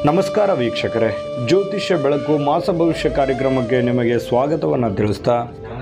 ನಮಸ್ಕಾರ ವೀಕ್ಷಕರೇ, ಜ್ಯೋತಿಷ್ಯ ಬೆಳಕು ಮಾಸ ಭವಿಷ್ಯ ಕಾರ್ಯಕ್ರಮಕ್ಕೆ ನಿಮಗೆ ಸ್ವಾಗತವನ್ನು ತಿಳಿಸ್ತಾ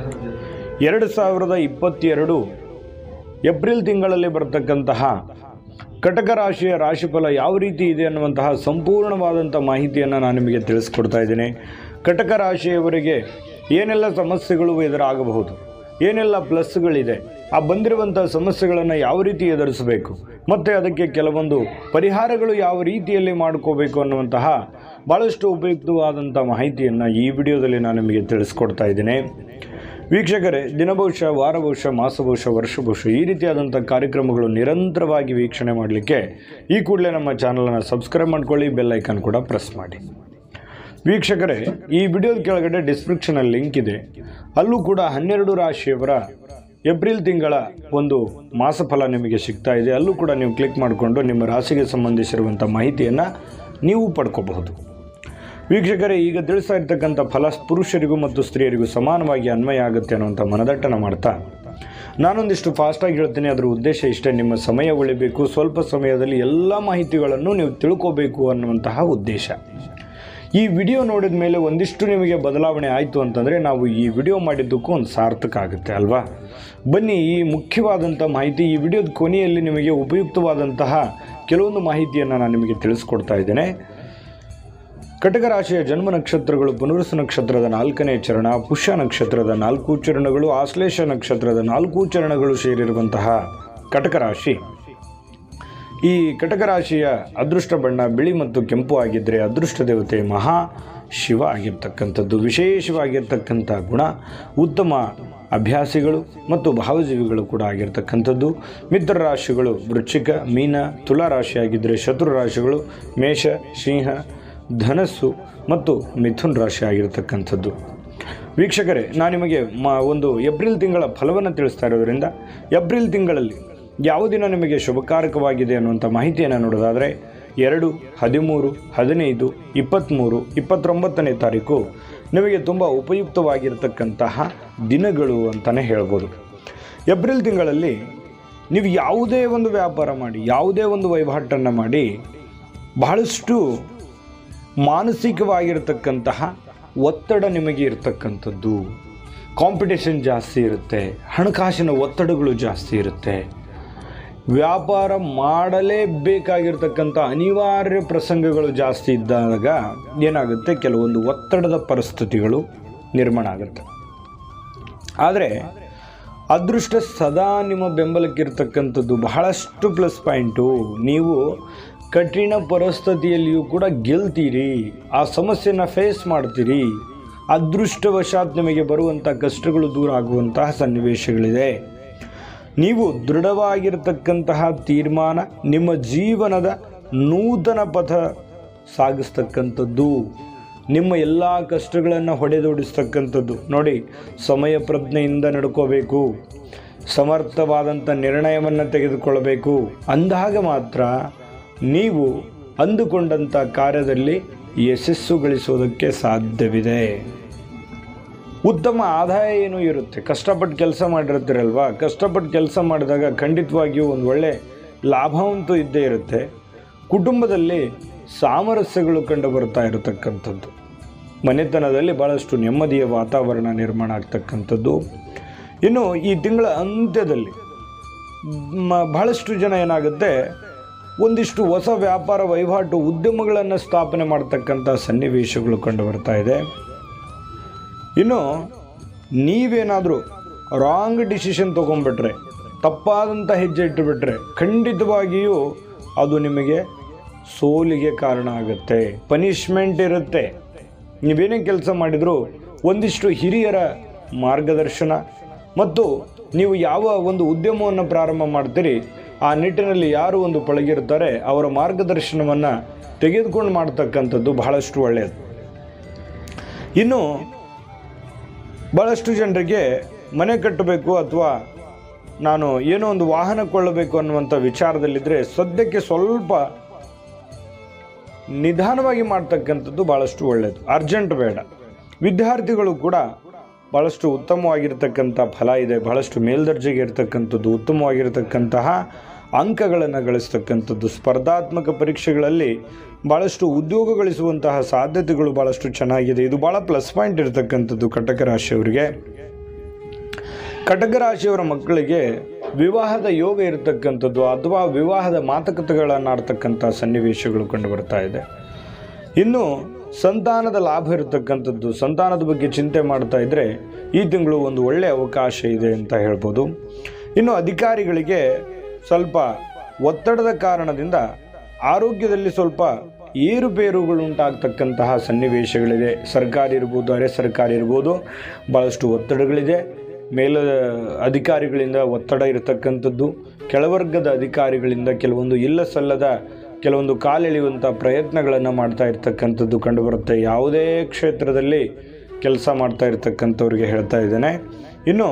2022 ಏಪ್ರಿಲ್ ತಿಂಗಳಲ್ಲಿ ಬರತಕ್ಕಂತಹ ಕಟಕ ರಾಶಿಯ ರಾಶಿಫಲ ಯಾವ ರೀತಿ ಇದೆ ಅನ್ನುವಂತಹ ಸಂಪೂರ್ಣವಾದಂಥ ಮಾಹಿತಿಯನ್ನು ನಾನು ನಿಮಗೆ ತಿಳಿಸ್ಕೊಡ್ತಾ ಇದ್ದೀನಿ. ಕಟಕ ರಾಶಿಯವರಿಗೆ ಏನೆಲ್ಲ ಸಮಸ್ಯೆಗಳು ಎದುರಾಗಬಹುದು, ಏನೆಲ್ಲ ಪ್ಲಸ್ಗಳಿದೆ, ಆ ಬಂದಿರುವಂಥ ಸಮಸ್ಯೆಗಳನ್ನು ಯಾವ ರೀತಿ ಎದುರಿಸಬೇಕು ಮತ್ತು ಅದಕ್ಕೆ ಕೆಲವೊಂದು ಪರಿಹಾರಗಳು ಯಾವ ರೀತಿಯಲ್ಲಿ ಮಾಡ್ಕೋಬೇಕು ಅನ್ನುವಂತಹ ಭಾಳಷ್ಟು ಉಪಯುಕ್ತವಾದಂಥ ಮಾಹಿತಿಯನ್ನು ಈ ವಿಡಿಯೋದಲ್ಲಿ ನಾನು ನಿಮಗೆ ತಿಳಿಸ್ಕೊಡ್ತಾ ಇದ್ದೀನಿ. ವೀಕ್ಷಕರೇ, ದಿನಭವಿಷ್ಯ, ವಾರಭವಿಷ್ಯ, ಮಾಸಭವಿಷ್ಯ, ವರ್ಷಭವಿಷ್ಯ ಈ ರೀತಿಯಾದಂಥ ಕಾರ್ಯಕ್ರಮಗಳು ನಿರಂತರವಾಗಿ ವೀಕ್ಷಣೆ ಮಾಡಲಿಕ್ಕೆ ಈ ಕೂಡಲೇ ನಮ್ಮ ಚಾನಲನ್ನು ಸಬ್ಸ್ಕ್ರೈಬ್ ಮಾಡ್ಕೊಳ್ಳಿ, ಬೆಲ್ ಐಕಾನ್ ಕೂಡ ಪ್ರೆಸ್ ಮಾಡಿ. ವೀಕ್ಷಕರೇ, ಈ ವಿಡಿಯೋದ ಕೆಳಗಡೆ ಡಿಸ್ಕ್ರಿಪ್ಷನಲ್ಲಿ ಲಿಂಕ್ ಇದೆ, ಅಲ್ಲೂ ಕೂಡ 12 ರಾಶಿಯವರ ಏಪ್ರಿಲ್ ತಿಂಗಳ ಒಂದು ಮಾಸಫಲ ನಿಮಗೆ ಸಿಗ್ತಾ ಇದೆ. ಅಲ್ಲೂ ಕೂಡ ನೀವು ಕ್ಲಿಕ್ ಮಾಡಿಕೊಂಡು ನಿಮ್ಮ ರಾಶಿಗೆ ಸಂಬಂಧಿಸಿರುವಂಥ ಮಾಹಿತಿಯನ್ನು ನೀವು ಪಡ್ಕೋಬಹುದು. ವೀಕ್ಷಕರೇ, ಈಗ ತಿಳಿಸ್ತಾ ಇರ್ತಕ್ಕಂಥ ಫಲ ಪುರುಷರಿಗೂ ಮತ್ತು ಸ್ತ್ರೀಯರಿಗೂ ಸಮಾನವಾಗಿ ಅನ್ವಯ ಆಗುತ್ತೆ ಅನ್ನುವಂಥ ಮನದಟ್ಟನ ಮಾಡ್ತಾ ನಾನೊಂದಿಷ್ಟು ಫಾಸ್ಟಾಗಿ ಹೇಳ್ತೀನಿ. ಅದರ ಉದ್ದೇಶ ಇಷ್ಟೇ, ನಿಮ್ಮ ಸಮಯ ಉಳಿಬೇಕು, ಸ್ವಲ್ಪ ಸಮಯದಲ್ಲಿ ಎಲ್ಲ ಮಾಹಿತಿಗಳನ್ನು ನೀವು ತಿಳ್ಕೋಬೇಕು ಅನ್ನುವಂತಹ ಉದ್ದೇಶ. ಈ ವಿಡಿಯೋ ನೋಡಿದ ಮೇಲೆ ಒಂದಿಷ್ಟು ನಿಮಗೆ ಬದಲಾವಣೆ ಆಯಿತು ಅಂತಂದರೆ ನಾವು ಈ ವಿಡಿಯೋ ಮಾಡಿದ್ದಕ್ಕೂ ಒಂದು ಸಾರ್ಥಕ ಆಗುತ್ತೆ ಅಲ್ವಾ? ಬನ್ನಿ, ಈ ಮುಖ್ಯವಾದಂಥ ಮಾಹಿತಿ ಈ ವಿಡಿಯೋದ ಕೊನೆಯಲ್ಲಿ ನಿಮಗೆ ಉಪಯುಕ್ತವಾದಂತಹ ಕೆಲವೊಂದು ಮಾಹಿತಿಯನ್ನು ನಾನು ನಿಮಗೆ ತಿಳಿಸ್ಕೊಡ್ತಾ ಇದ್ದೇನೆ. ಕಟಕ ರಾಶಿಯ ಜನ್ಮ ನಕ್ಷತ್ರಗಳು ಪುನರ್ವಸು ನಕ್ಷತ್ರದ 4ನೇ ಚರಣ, ಪುಷ್ಯ ನಕ್ಷತ್ರದ 4 ಚರಣಗಳು, ಆಶ್ಲೇಷ ನಕ್ಷತ್ರದ 4 ಚರಣಗಳು ಸೇರಿರುವಂತಹ ಕಟಕ ರಾಶಿ. ಈ ಕಟಕ ರಾಶಿಯ ಅದೃಷ್ಟ ಬಣ್ಣ ಬಿಳಿ ಮತ್ತು ಕೆಂಪು ಆಗಿದ್ದರೆ ಅದೃಷ್ಟ ದೇವತೆ ಮಹಾ ಶಿವ ಆಗಿರ್ತಕ್ಕಂಥದ್ದು. ವಿಶೇಷವಾಗಿರ್ತಕ್ಕಂಥ ಗುಣ, ಉತ್ತಮ ಅಭ್ಯಾಸಿಗಳು ಮತ್ತು ಭಾವಜೀವಿಗಳು ಕೂಡ ಆಗಿರ್ತಕ್ಕಂಥದ್ದು. ಮಿತ್ರ ರಾಶಿಗಳು ವೃಶ್ಚಿಕ, ಮೀನ, ತುಲಾ ರಾಶಿ ಆಗಿದ್ದರೆ ಶತ್ರು ರಾಶಿಗಳು ಮೇಷ, ಸಿಂಹ, ಧನಸ್ಸು ಮತ್ತು ಮಿಥುನ್ ರಾಶಿ ಆಗಿರ್ತಕ್ಕಂಥದ್ದು. ವೀಕ್ಷಕರೇ, ನಾನು ನಿಮಗೆ ಒಂದು ಏಪ್ರಿಲ್ ತಿಂಗಳ ಫಲವನ್ನು ತಿಳಿಸ್ತಾ ಇರೋದರಿಂದ ಏಪ್ರಿಲ್ ತಿಂಗಳಲ್ಲಿ ಯಾವ ದಿನ ನಿಮಗೆ ಶುಭಕಾರಕವಾಗಿದೆ ಅನ್ನುವಂಥ ಮಾಹಿತಿಯನ್ನು ನೋಡೋದಾದರೆ 2, 13, 15, 23, 29ನೇ ತಾರೀಕು ನಿಮಗೆ ತುಂಬ ಉಪಯುಕ್ತವಾಗಿರ್ತಕ್ಕಂತಹ ದಿನಗಳು ಅಂತಲೇ ಹೇಳ್ಬೋದು. ಏಪ್ರಿಲ್ ತಿಂಗಳಲ್ಲಿ ನೀವು ಯಾವುದೇ ಒಂದು ವ್ಯಾಪಾರ ಮಾಡಿ, ಯಾವುದೇ ಒಂದು ವಹಿವಾಟನ್ನು ಮಾಡಿ, ಬಹಳಷ್ಟು ಮಾನಸಿಕವಾಗಿರ್ತಕ್ಕಂತಹ ಒತ್ತಡ ನಿಮಗೆ ಇರತಕ್ಕಂಥದ್ದು. ಕಾಂಪಿಟೇಷನ್ ಜಾಸ್ತಿ ಇರುತ್ತೆ, ಹಣಕಾಸಿನ ಒತ್ತಡಗಳು ಜಾಸ್ತಿ ಇರುತ್ತೆ. ವ್ಯಾಪಾರ ಮಾಡಲೇಬೇಕಾಗಿರ್ತಕ್ಕಂಥ ಅನಿವಾರ್ಯ ಪ್ರಸಂಗಗಳು ಜಾಸ್ತಿ ಇದ್ದಾಗ ಏನಾಗುತ್ತೆ, ಕೆಲವೊಂದು ಒತ್ತಡದ ಪರಿಸ್ಥಿತಿಗಳು ನಿರ್ಮಾಣ ಆಗುತ್ತೆ. ಆದರೆ ಅದೃಷ್ಟ ಸದಾ ನಿಮ್ಮ ಬೆಂಬಲಕ್ಕಿರ್ತಕ್ಕಂಥದ್ದು ಬಹಳಷ್ಟು ಪ್ಲಸ್ ಪಾಯಿಂಟು. ನೀವು ಕಠಿಣ ಪರಿಸ್ಥಿತಿಯಲ್ಲಿಯೂ ಕೂಡ ಗೆಲ್ತೀರಿ, ಆ ಸಮಸ್ಯೆನ ಫೇಸ್ ಮಾಡ್ತೀರಿ. ಅದೃಷ್ಟವಶಾತ್ ನಿಮಗೆ ಬರುವಂಥ ಕಷ್ಟಗಳು ದೂರ ಆಗುವಂತಹ ಸನ್ನಿವೇಶಗಳಿದೆ. ನೀವು ದೃಢವಾಗಿರ್ತಕ್ಕಂತಹ ತೀರ್ಮಾನ ನಿಮ್ಮ ಜೀವನದ ನೂತನ ಪಥ ಸಾಗಿಸ್ತಕ್ಕಂಥದ್ದು, ನಿಮ್ಮ ಎಲ್ಲ ಕಷ್ಟಗಳನ್ನು ಹೊಡೆದೋಡಿಸ್ತಕ್ಕಂಥದ್ದು. ನೋಡಿ, ಸಮಯ ಪ್ರಜ್ಞೆಯಿಂದ ನಡ್ಕೋಬೇಕು, ಸಮರ್ಥವಾದಂಥ ನಿರ್ಣಯವನ್ನು ತೆಗೆದುಕೊಳ್ಳಬೇಕು. ಅಂದಾಗ ಮಾತ್ರ ನೀವು ಅಂದುಕೊಂಡಂಥ ಕಾರ್ಯದಲ್ಲಿ ಯಶಸ್ಸು ಗಳಿಸೋದಕ್ಕೆ ಸಾಧ್ಯವಿದೆ. ಉತ್ತಮ ಆದಾಯ ಏನೂ ಇರುತ್ತೆ. ಕಷ್ಟಪಟ್ಟು ಕೆಲಸ ಮಾಡಿರ್ತೀರಲ್ವ, ಕಷ್ಟಪಟ್ಟು ಕೆಲಸ ಮಾಡಿದಾಗ ಖಂಡಿತವಾಗಿಯೂ ಒಂದು ಒಳ್ಳೆ ಲಾಭವಂತೂ ಇದ್ದೇ ಇರುತ್ತೆ. ಕುಟುಂಬದಲ್ಲಿ ಸಾಮರಸ್ಯಗಳು ಕಂಡು ಬರ್ತಾ ಇರತಕ್ಕಂಥದ್ದು, ಮನೆತನದಲ್ಲಿ ಭಾಳಷ್ಟು ನೆಮ್ಮದಿಯ ವಾತಾವರಣ ನಿರ್ಮಾಣ ಆಗ್ತಕ್ಕಂಥದ್ದು. ಇನ್ನು ಈ ತಿಂಗಳ ಅಂತ್ಯದಲ್ಲಿ ಬಹಳಷ್ಟು ಜನ ಏನಾಗುತ್ತೆ, ಒಂದಿಷ್ಟು ಹೊಸ ವ್ಯಾಪಾರ ವಹಿವಾಟು ಉದ್ಯಮಗಳನ್ನು ಸ್ಥಾಪನೆ ಮಾಡ್ತಕ್ಕಂಥ ಸನ್ನಿವೇಶಗಳು ಕಂಡು ಬರ್ತಾ ಇದೆ. ಇನ್ನು ನೀವೇನಾದರೂ ರಾಂಗ್ ಡಿಸಿಷನ್ ತೊಗೊಂಡ್ಬಿಟ್ರೆ, ತಪ್ಪಾದಂಥ ಹೆಜ್ಜೆ ಇಟ್ಟುಬಿಟ್ರೆ ಖಂಡಿತವಾಗಿಯೂ ಅದು ನಿಮಗೆ ಸೋಲಿಗೆ ಕಾರಣ ಆಗುತ್ತೆ. ಪನಿಷ್ಮೆಂಟ್ ಇರುತ್ತೆ. ನೀವೇನೇ ಕೆಲಸ ಮಾಡಿದರೂ ಒಂದಿಷ್ಟು ಹಿರಿಯರ ಮಾರ್ಗದರ್ಶನ ಮತ್ತು ನೀವು ಯಾವ ಒಂದು ಉದ್ಯಮವನ್ನು ಪ್ರಾರಂಭ ಮಾಡ್ತೀರಿ ಆ ನಿಟ್ಟಿನಲ್ಲಿ ಯಾರು ಒಂದು ಪಳಗಿರ್ತಾರೆ ಅವರ ಮಾರ್ಗದರ್ಶನವನ್ನು ತೆಗೆದುಕೊಂಡು ಮಾಡ್ತಕ್ಕಂಥದ್ದು ಬಹಳಷ್ಟು ಒಳ್ಳೆಯದು. ಇನ್ನು ಭಾಳಷ್ಟು ಜನರಿಗೆ ಮನೆ ಕಟ್ಟಬೇಕು ಅಥವಾ ನಾನು ಏನೋ ಒಂದು ವಾಹನ ಕೊಳ್ಳಬೇಕು ಅನ್ನುವಂಥ ವಿಚಾರದಲ್ಲಿದ್ದರೆ ಸದ್ಯಕ್ಕೆ ಸ್ವಲ್ಪ ನಿಧಾನವಾಗಿ ಮಾಡ್ತಕ್ಕಂಥದ್ದು ಭಾಳಷ್ಟು ಒಳ್ಳೆಯದು, ಅರ್ಜೆಂಟ್ ಬೇಡ. ವಿದ್ಯಾರ್ಥಿಗಳು ಕೂಡ ಭಾಳಷ್ಟು ಉತ್ತಮವಾಗಿರ್ತಕ್ಕಂಥ ಫಲ ಇದೆ, ಬಹಳಷ್ಟು ಮೇಲ್ದರ್ಜೆಗೆ ಇರತಕ್ಕಂಥದ್ದು, ಉತ್ತಮವಾಗಿರ್ತಕ್ಕಂತಹ ಅಂಕಗಳನ್ನು ಗಳಿಸ್ತಕ್ಕಂಥದ್ದು, ಸ್ಪರ್ಧಾತ್ಮಕ ಪರೀಕ್ಷೆಗಳಲ್ಲಿ ಭಾಳಷ್ಟು ಉದ್ಯೋಗ ಗಳಿಸುವಂತಹ ಸಾಧ್ಯತೆಗಳು ಭಾಳಷ್ಟು ಚೆನ್ನಾಗಿದೆ. ಇದು ಭಾಳ ಪ್ಲಸ್ ಪಾಯಿಂಟ್ ಇರತಕ್ಕಂಥದ್ದು ಕಟಕ ರಾಶಿಯವರಿಗೆ. ಕಟಕ ರಾಶಿಯವರ ಮಕ್ಕಳಿಗೆ ವಿವಾಹದ ಯೋಗ ಇರತಕ್ಕಂಥದ್ದು ಅಥವಾ ವಿವಾಹದ ಮಾತುಕತೆಗಳನ್ನು ಆಡ್ತಕ್ಕಂಥ ಸನ್ನಿವೇಶಗಳು ಕಂಡು ಬರ್ತಾ ಇದೆ. ಇನ್ನು ಸಂತಾನದ ಲಾಭ ಇರತಕ್ಕಂಥದ್ದು, ಸಂತಾನದ ಬಗ್ಗೆ ಚಿಂತೆ ಮಾಡ್ತಾ ಇದ್ದರೆ ಈ ತಿಂಗಳು ಒಂದು ಒಳ್ಳೆಯ ಅವಕಾಶ ಇದೆ ಅಂತ ಹೇಳ್ಬೋದು. ಇನ್ನು ಅಧಿಕಾರಿಗಳಿಗೆ ಸ್ವಲ್ಪ ಒತ್ತಡದ ಕಾರಣದಿಂದ ಆರೋಗ್ಯದಲ್ಲಿ ಸ್ವಲ್ಪ ಏರುಪೇರುಗಳು ಉಂಟಾಗ್ತಕ್ಕಂತಹ ಸನ್ನಿವೇಶಗಳಿದೆ. ಸರ್ಕಾರಿ ಇರ್ಬೋದು, ಅರೆ ಸರ್ಕಾರಿ ಇರ್ಬೋದು, ಭಾಳಷ್ಟು ಒತ್ತಡಗಳಿದೆ. ಮೇಲ ಅಧಿಕಾರಿಗಳಿಂದ ಒತ್ತಡ ಇರತಕ್ಕಂಥದ್ದು, ಕೆಳವರ್ಗದ ಅಧಿಕಾರಿಗಳಿಂದ ಕೆಲವೊಂದು ಇಲ್ಲ ಸಲ್ಲದ ಕೆಲವೊಂದು ಕಾಲೆಳೆಯುವಂಥ ಪ್ರಯತ್ನಗಳನ್ನು ಮಾಡ್ತಾ ಇರ್ತಕ್ಕಂಥದ್ದು ಕಂಡುಬರುತ್ತೆ. ಯಾವುದೇ ಕ್ಷೇತ್ರದಲ್ಲಿ ಕೆಲಸ ಮಾಡ್ತಾ ಇರ್ತಕ್ಕಂಥವ್ರಿಗೆ ಹೇಳ್ತಾ ಇದ್ದೇನೆ. ಇನ್ನು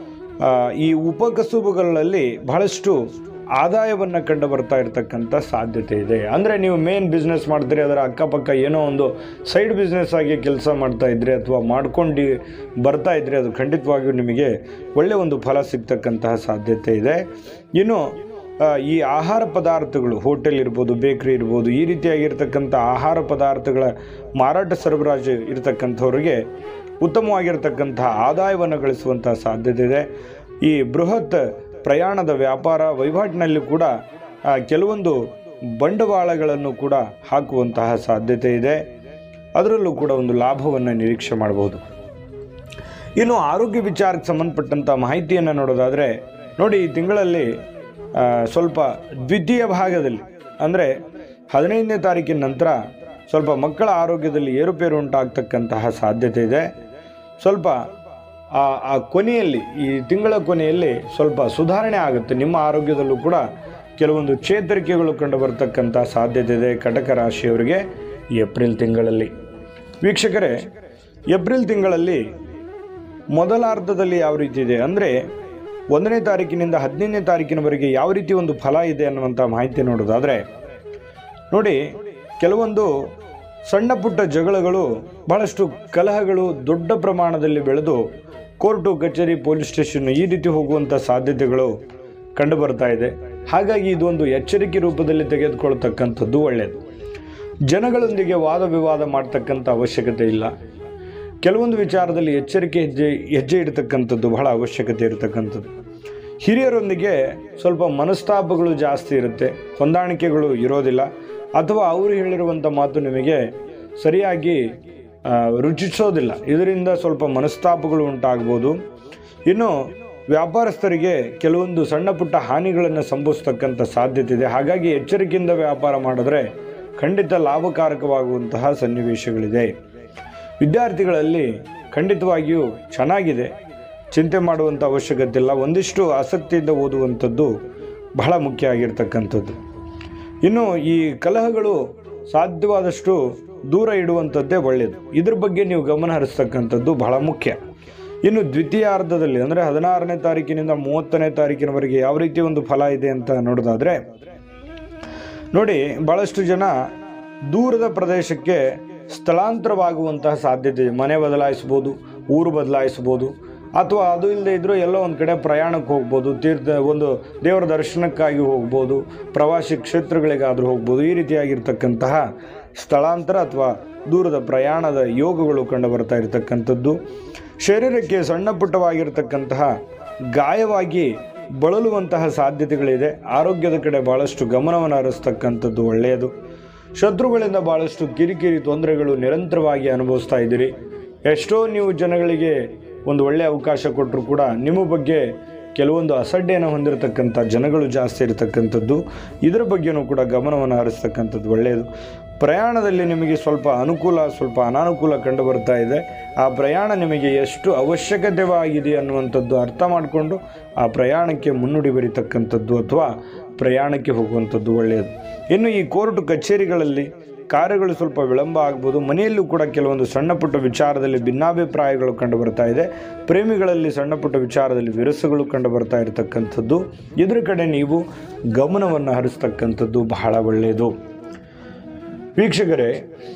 ಈ ಉಪಕಸುಬುಗಳಲ್ಲಿ ಬಹಳಷ್ಟು ಆದಾಯವನ್ನು ಕಂಡು ಬರ್ತಾ ಇರತಕ್ಕಂಥ ಸಾಧ್ಯತೆ ಇದೆ. ಅಂದರೆ ನೀವು ಮೇನ್ ಬಿಸ್ನೆಸ್ ಮಾಡ್ತೀರಿ, ಅದರ ಅಕ್ಕಪಕ್ಕ ಏನೋ ಒಂದು ಸೈಡ್ ಬಿಸ್ನೆಸ್ ಆಗಿ ಕೆಲಸ ಮಾಡ್ತಾ ಇದ್ದರೆ ಅಥವಾ ಮಾಡ್ಕೊಂಡು ಬರ್ತಾ ಇದ್ದರೆ ಅದು ಖಂಡಿತವಾಗಿಯೂ ನಿಮಗೆ ಒಳ್ಳೆಯ ಒಂದು ಫಲ ಸಿಗ್ತಕ್ಕಂತಹ ಸಾಧ್ಯತೆ ಇದೆ. ಇನ್ನು ಈ ಆಹಾರ ಪದಾರ್ಥಗಳು, ಹೋಟೆಲ್ ಇರ್ಬೋದು, ಬೇಕ್ರಿ ಇರ್ಬೋದು, ಈ ರೀತಿಯಾಗಿರ್ತಕ್ಕಂಥ ಆಹಾರ ಪದಾರ್ಥಗಳ ಮಾರಾಟ ಸರಬರಾಜು ಇರತಕ್ಕಂಥವ್ರಿಗೆ ಉತ್ತಮವಾಗಿರ್ತಕ್ಕಂಥ ಆದಾಯವನ್ನು ಗಳಿಸುವಂಥ ಸಾಧ್ಯತೆ ಇದೆ. ಈ ಬೃಹತ್ ಪ್ರಯಾಣದ ವ್ಯಾಪಾರ ವಹಿವಾಟಿನಲ್ಲಿ ಕೂಡ ಕೆಲವೊಂದು ಬಂಡವಾಳಗಳನ್ನು ಕೂಡ ಹಾಕುವಂತಹ ಸಾಧ್ಯತೆ ಇದೆ. ಅದರಲ್ಲೂ ಕೂಡ ಒಂದು ಲಾಭವನ್ನು ನಿರೀಕ್ಷೆ ಮಾಡಬಹುದು. ಇನ್ನು ಆರೋಗ್ಯ ವಿಚಾರಕ್ಕೆ ಸಂಬಂಧಪಟ್ಟಂಥ ಮಾಹಿತಿಯನ್ನು ನೋಡೋದಾದರೆ ನೋಡಿ, ಈ ತಿಂಗಳಲ್ಲಿ ಸ್ವಲ್ಪ ದ್ವಿತೀಯ ಭಾಗದಲ್ಲಿ ಅಂದರೆ 15ನೇ ತಾರೀಕಿನ ನಂತರ ಸ್ವಲ್ಪ ಮಕ್ಕಳ ಆರೋಗ್ಯದಲ್ಲಿ ಏರುಪೇರು ಉಂಟಾಗ್ತಕ್ಕಂತಹ ಸಾಧ್ಯತೆ ಇದೆ. ಸ್ವಲ್ಪ ಆ ಕೊನೆಯಲ್ಲಿ, ಈ ತಿಂಗಳ ಕೊನೆಯಲ್ಲಿ ಸ್ವಲ್ಪ ಸುಧಾರಣೆ ಆಗುತ್ತೆ. ನಿಮ್ಮ ಆರೋಗ್ಯದಲ್ಲೂ ಕೂಡ ಕೆಲವೊಂದು ಚೇತರಿಕೆಗಳು ಕಂಡು ಬರ್ತಕ್ಕಂಥ ಸಾಧ್ಯತೆ ಇದೆ ಕಟಕ ರಾಶಿಯವರಿಗೆ ಏಪ್ರಿಲ್ ತಿಂಗಳಲ್ಲಿ. ವೀಕ್ಷಕರೇ, ಏಪ್ರಿಲ್ ತಿಂಗಳಲ್ಲಿ ಮೊದಲಾರ್ಧದಲ್ಲಿ ಯಾವ ರೀತಿ ಇದೆ ಅಂದರೆ 1ನೇ ತಾರೀಕಿನಿಂದ 15ನೇ ತಾರೀಕಿನವರೆಗೆ ಯಾವ ರೀತಿ ಒಂದು ಫಲ ಇದೆ ಅನ್ನುವಂಥ ಮಾಹಿತಿ ನೋಡೋದಾದರೆ ನೋಡಿ, ಕೆಲವೊಂದು ಸಣ್ಣ ಪುಟ್ಟ ಜಗಳಗಳು, ಬಹಳಷ್ಟು ಕಲಹಗಳು ದೊಡ್ಡ ಪ್ರಮಾಣದಲ್ಲಿ ಬೆಳೆದು ಕೋರ್ಟು, ಕಚೇರಿ, ಪೊಲೀಸ್ ಸ್ಟೇಷನ್ ಈ ರೀತಿ ಹೋಗುವಂಥ ಸಾಧ್ಯತೆಗಳು ಕಂಡು ಬರ್ತಾ ಇದೆ. ಹಾಗಾಗಿ ಇದೊಂದು ಎಚ್ಚರಿಕೆ ರೂಪದಲ್ಲಿ ತೆಗೆದುಕೊಳ್ತಕ್ಕಂಥದ್ದು ಒಳ್ಳೆಯದು. ಜನಗಳೊಂದಿಗೆ ವಾದ ವಿವಾದ ಮಾಡ್ತಕ್ಕಂಥ ಅವಶ್ಯಕತೆ ಇಲ್ಲ. ಕೆಲವೊಂದು ವಿಚಾರದಲ್ಲಿ ಎಚ್ಚರಿಕೆ ಹೆಜ್ಜೆ ಇಡತಕ್ಕಂಥದ್ದು ಬಹಳ ಅವಶ್ಯಕತೆ ಇರತಕ್ಕಂಥದ್ದು. ಹಿರಿಯರೊಂದಿಗೆ ಸ್ವಲ್ಪ ಮನಸ್ತಾಪಗಳು ಜಾಸ್ತಿ ಇರುತ್ತೆ, ಹೊಂದಾಣಿಕೆಗಳು ಇರೋದಿಲ್ಲ, ಅಥವಾ ಅವರು ಹೇಳಿರುವಂಥ ಮಾತು ನಿಮಗೆ ಸರಿಯಾಗಿ ರುಚಿಸೋದಿಲ್ಲ. ಇದರಿಂದ ಸ್ವಲ್ಪ ಮನಸ್ತಾಪಗಳು ಉಂಟಾಗ್ಬೋದು. ಇನ್ನು ವ್ಯಾಪಾರಸ್ಥರಿಗೆ ಕೆಲವೊಂದು ಸಣ್ಣ ಪುಟ್ಟ ಹಾನಿಗಳನ್ನು ಸಂಭವಿಸ್ತಕ್ಕಂಥ ಸಾಧ್ಯತೆ ಇದೆ. ಹಾಗಾಗಿ ಎಚ್ಚರಿಕೆಯಿಂದ ವ್ಯಾಪಾರ ಮಾಡಿದ್ರೆ ಖಂಡಿತ ಲಾಭಕಾರಕವಾಗುವಂತಹ ಸನ್ನಿವೇಶಗಳಿದೆ. ವಿದ್ಯಾರ್ಥಿಗಳಲ್ಲಿ ಖಂಡಿತವಾಗಿಯೂ ಚೆನ್ನಾಗಿದೆ, ಚಿಂತೆ ಮಾಡುವಂಥ ಅವಶ್ಯಕತೆ ಇಲ್ಲ. ಒಂದಿಷ್ಟು ಆಸಕ್ತಿಯಿಂದ ಓದುವಂಥದ್ದು ಬಹಳ ಮುಖ್ಯ ಆಗಿರ್ತಕ್ಕಂಥದ್ದು. ಇನ್ನು ಈ ಕಲಹಗಳು ಸಾಧ್ಯವಾದಷ್ಟು ದೂರ ಇಡುವಂಥದ್ದೇ ಒಳ್ಳೆಯದು. ಇದ್ರ ಬಗ್ಗೆ ನೀವು ಗಮನ ಹರಿಸ್ತಕ್ಕಂಥದ್ದು ಬಹಳ ಮುಖ್ಯ. ಇನ್ನು ದ್ವಿತೀಯಾರ್ಧದಲ್ಲಿ ಅಂದರೆ 16ನೇ ತಾರೀಕಿನಿಂದ 30ನೇ ತಾರೀಕಿನವರೆಗೆ ಯಾವ ರೀತಿ ಒಂದು ಫಲ ಇದೆ ಅಂತ ನೋಡೋದಾದರೆ ನೋಡಿ, ಭಾಳಷ್ಟು ಜನ ದೂರದ ಪ್ರದೇಶಕ್ಕೆ ಸ್ಥಳಾಂತರವಾಗುವಂತಹ ಸಾಧ್ಯತೆ ಇದೆ. ಮನೆ ಬದಲಾಯಿಸ್ಬೋದು, ಊರು ಬದಲಾಯಿಸ್ಬೋದು, ಅಥವಾ ಅದು ಇಲ್ಲದೆ ಇದ್ದರೂ ಎಲ್ಲೋ ಒಂದು ಕಡೆ ಪ್ರಯಾಣಕ್ಕೆ ಹೋಗ್ಬೋದು, ಒಂದು ದೇವರ ದರ್ಶನಕ್ಕಾಗಿ ಹೋಗ್ಬೋದು, ಪ್ರವಾಸಿ ಕ್ಷೇತ್ರಗಳಿಗಾದರೂ ಹೋಗ್ಬೋದು. ಈ ರೀತಿಯಾಗಿರ್ತಕ್ಕಂತಹ ಸ್ಥಳಾಂತರ ಅಥವಾ ದೂರದ ಪ್ರಯಾಣದ ಯೋಗಗಳು ಕಂಡು ಬರ್ತಾ ಇರತಕ್ಕಂಥದ್ದು. ಶರೀರಕ್ಕೆ ಸಣ್ಣ ಪುಟ್ಟವಾಗಿರ್ತಕ್ಕಂತಹ ಗಾಯವಾಗಿ ಬಳಲುವಂತಹ ಸಾಧ್ಯತೆಗಳಿದೆ. ಆರೋಗ್ಯದ ಕಡೆ ಭಾಳಷ್ಟು ಗಮನವನ್ನು ಹರಿಸ್ತಕ್ಕಂಥದ್ದು ಒಳ್ಳೆಯದು. ಶತ್ರುಗಳಿಂದ ಭಾಳಷ್ಟು ಕಿರಿಕಿರಿ ತೊಂದರೆಗಳು ನಿರಂತರವಾಗಿ ಅನುಭವಿಸ್ತಾ ಇದ್ದೀರಿ. ಎಷ್ಟೋ ನೀವು ಜನಗಳಿಗೆ ಒಂದು ಒಳ್ಳೆಯ ಅವಕಾಶ ಕೊಟ್ಟರು ಕೂಡ ನಿಮ್ಮ ಬಗ್ಗೆ ಕೆಲವೊಂದು ಅಸಡ್ಡೆಯನ್ನು ಹೊಂದಿರತಕ್ಕಂಥ ಜನಗಳು ಜಾಸ್ತಿ ಇರತಕ್ಕಂಥದ್ದು. ಇದರ ಬಗ್ಗೆಯೂ ಕೂಡ ಗಮನವನ್ನು ಹರಿಸ್ತಕ್ಕಂಥದ್ದು ಒಳ್ಳೆಯದು. ಪ್ರಯಾಣದಲ್ಲಿ ನಿಮಗೆ ಸ್ವಲ್ಪ ಅನುಕೂಲ, ಸ್ವಲ್ಪ ಅನಾನುಕೂಲ ಕಂಡು ಬರ್ತಾ ಇದೆ. ಆ ಪ್ರಯಾಣ ನಿಮಗೆ ಎಷ್ಟು ಅವಶ್ಯಕತೆವಾಗಿದೆ ಅನ್ನುವಂಥದ್ದು ಅರ್ಥ ಮಾಡಿಕೊಂಡು ಆ ಪ್ರಯಾಣಕ್ಕೆ ಮುನ್ನುಡಿ ಬರೀತಕ್ಕಂಥದ್ದು ಅಥವಾ ಪ್ರಯಾಣಕ್ಕೆ ಹೋಗುವಂಥದ್ದು ಒಳ್ಳೆಯದು. ಇನ್ನು ಈ ಕೋರ್ಟು ಕಚೇರಿಗಳಲ್ಲಿ ಕಾರ್ಯಗಳು ಸ್ವಲ್ಪ ವಿಳಂಬ ಆಗ್ಬೋದು. ಮನೆಯಲ್ಲೂ ಕೂಡ ಕೆಲವೊಂದು ಸಣ್ಣ ಪುಟ್ಟ ವಿಚಾರದಲ್ಲಿ ಭಿನ್ನಾಭಿಪ್ರಾಯಗಳು ಕಂಡು ಬರ್ತಾ ಇದೆ. ಪ್ರೇಮಿಗಳಲ್ಲಿ ಸಣ್ಣ ಪುಟ್ಟ ವಿಚಾರದಲ್ಲಿ ವಿರಸಗಳು ಕಂಡು ಬರ್ತಾ ಇರತಕ್ಕಂಥದ್ದು. ಇದರ ಕಡೆ ನೀವು ಗಮನವನ್ನು ಹರಿಸ್ತಕ್ಕಂಥದ್ದು ಬಹಳ ಒಳ್ಳೆಯದು. ವೀಕ್ಷಕರೇ,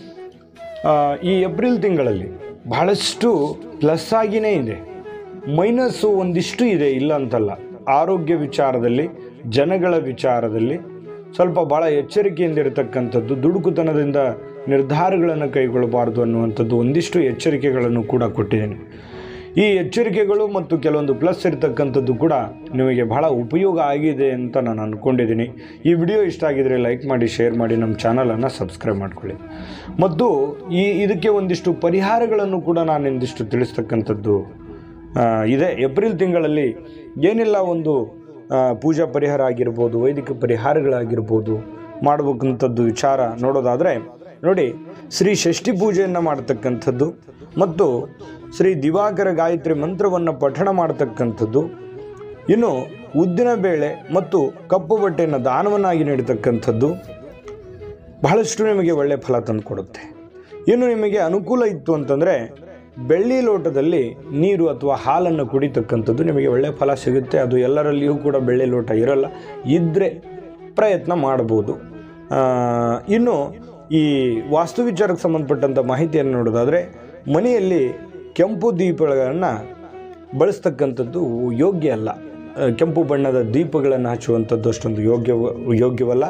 ಈ ಏಪ್ರಿಲ್ ತಿಂಗಳಲ್ಲಿ ಬಹಳಷ್ಟು ಪ್ಲಸ್ ಆಗಿಯೇ ಇದೆ, ಮೈನಸ್ಸು ಒಂದಿಷ್ಟು ಇದೆ, ಇಲ್ಲ ಅಂತಲ್ಲ. ಆರೋಗ್ಯ ವಿಚಾರದಲ್ಲಿ, ಜನಗಳ ವಿಚಾರದಲ್ಲಿ ಸ್ವಲ್ಪ ಭಾಳ ಎಚ್ಚರಿಕೆಯಿಂದ ಇರತಕ್ಕಂಥದ್ದು, ದುಡುಕುತನದಿಂದ ನಿರ್ಧಾರಗಳನ್ನು ಕೈಗೊಳ್ಳಬಾರ್ದು ಅನ್ನುವಂಥದ್ದು ಒಂದಿಷ್ಟು ಎಚ್ಚರಿಕೆಗಳನ್ನು ಕೂಡ ಕೊಟ್ಟಿದ್ದೇನೆ. ಈ ಎಚ್ಚರಿಕೆಗಳು ಮತ್ತು ಕೆಲವೊಂದು ಪ್ಲಸ್ ಇರತಕ್ಕಂಥದ್ದು ಕೂಡ ನಿಮಗೆ ಬಹಳ ಉಪಯೋಗ ಆಗಿದೆ ಅಂತ ನಾನು ಅಂದ್ಕೊಂಡಿದ್ದೀನಿ. ಈ ವಿಡಿಯೋ ಇಷ್ಟ ಆಗಿದರೆ ಲೈಕ್ ಮಾಡಿ, ಶೇರ್ ಮಾಡಿ, ನಮ್ಮ ಚಾನಲನ್ನು ಸಬ್ಸ್ಕ್ರೈಬ್ ಮಾಡ್ಕೊಳ್ಳಿ. ಮತ್ತು ಇದಕ್ಕೆ ಒಂದಿಷ್ಟು ಪರಿಹಾರಗಳನ್ನು ಕೂಡ ನಾನು ಇಂದಿಷ್ಟು ತಿಳಿಸ್ತಕ್ಕಂಥದ್ದು ಇದೆ. ಏಪ್ರಿಲ್ ತಿಂಗಳಲ್ಲಿ ಏನೆಲ್ಲ ಒಂದು ಪೂಜಾ ಪರಿಹಾರ ಆಗಿರ್ಬೋದು, ವೈದಿಕ ಪರಿಹಾರಗಳಾಗಿರ್ಬೋದು ಮಾಡಬೇಕಂಥದ್ದು ವಿಚಾರ ನೋಡೋದಾದರೆ ನೋಡಿ, ಶ್ರೀ ಷಷ್ಠಿ ಪೂಜೆಯನ್ನು ಮಾಡ್ತಕ್ಕಂಥದ್ದು ಮತ್ತು ಶ್ರೀ ದಿವಾಕರ ಗಾಯತ್ರಿ ಮಂತ್ರವನ್ನು ಪಠಣ ಮಾಡ್ತಕ್ಕಂಥದ್ದು, ಇನ್ನು ಉದ್ದಿನ ಬೇಳೆ ಮತ್ತು ಕಪ್ಪು ಬಟ್ಟೆಯನ್ನು ದಾನವನ್ನಾಗಿ ನೀಡತಕ್ಕಂಥದ್ದು ಬಹಳಷ್ಟು ನಿಮಗೆ ಒಳ್ಳೆಯ ಫಲ ತಂದು ಕೊಡುತ್ತೆ. ಇನ್ನು ನಿಮಗೆ ಅನುಕೂಲ ಇತ್ತು ಅಂತಂದರೆ ಬೆಳ್ಳಿ ಲೋಟದಲ್ಲಿ ನೀರು ಅಥವಾ ಹಾಲನ್ನು ಕುಡಿತಕ್ಕಂಥದ್ದು ನಿಮಗೆ ಒಳ್ಳೆಯ ಫಲ ಸಿಗುತ್ತೆ. ಅದು ಎಲ್ಲರಲ್ಲಿಯೂ ಕೂಡ ಬೆಳ್ಳಿ ಲೋಟ ಇರಲ್ಲ, ಇದ್ದರೆ ಪ್ರಯತ್ನ ಮಾಡ್ಬೋದು. ಇನ್ನು ಈ ವಾಸ್ತು ವಿಚಾರಕ್ಕೆ ಸಂಬಂಧಪಟ್ಟಂಥ ಮಾಹಿತಿಯನ್ನು ನೋಡೋದಾದರೆ ಮನೆಯಲ್ಲಿ ಕೆಂಪು ದೀಪಗಳನ್ನು ಬಳಸ್ತಕ್ಕಂಥದ್ದು ಯೋಗ್ಯ ಅಲ್ಲ. ಕೆಂಪು ಬಣ್ಣದ ದೀಪಗಳನ್ನು ಹಚ್ಚುವಂಥದ್ದು ಅಷ್ಟೊಂದು ಯೋಗ್ಯವಲ್ಲ.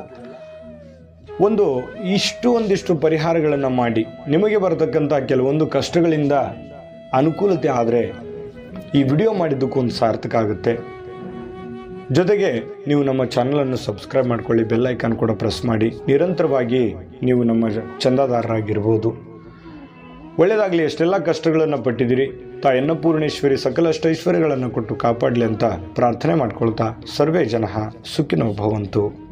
ಒಂದಿಷ್ಟು ಪರಿಹಾರಗಳನ್ನು ಮಾಡಿ ನಿಮಗೆ ಬರತಕ್ಕಂಥ ಕೆಲವೊಂದು ಕಷ್ಟಗಳಿಂದ ಅನುಕೂಲತೆ ಆದರೆ ಈ ವಿಡಿಯೋ ಮಾಡಿದ್ದಕ್ಕೂ ಒಂದು ಸಾರ್ಥಕ ಆಗುತ್ತೆ. ಜೊತೆಗೆ ನೀವು ನಮ್ಮ ಚಾನಲನ್ನು ಸಬ್ಸ್ಕ್ರೈಬ್ ಮಾಡ್ಕೊಳ್ಳಿ, ಬೆಲ್ ಐಕಾನ್ ಕೂಡ ಪ್ರೆಸ್ ಮಾಡಿ. ನಿರಂತರವಾಗಿ ನೀವು ನಮ್ಮ ಚಂದಾದಾರರಾಗಿರ್ಬೋದು. ಒಳ್ಳೆಯದಾಗಲಿ. ಎಷ್ಟೆಲ್ಲ ಕಷ್ಟಗಳನ್ನು ಪಟ್ಟಿದ್ದೀರಿ, ಅನ್ನಪೂರ್ಣೇಶ್ವರಿ ಸಕಲ ಅಷ್ಟೈಶ್ವರ್ಯಗಳನ್ನು ಕೊಟ್ಟು ಕಾಪಾಡಲಿ ಅಂತ ಪ್ರಾರ್ಥನೆ ಮಾಡ್ಕೊಳ್ತಾ ಸರ್ವೇ ಜನಃ ಸುಖಿನೋ ಭವಂತು.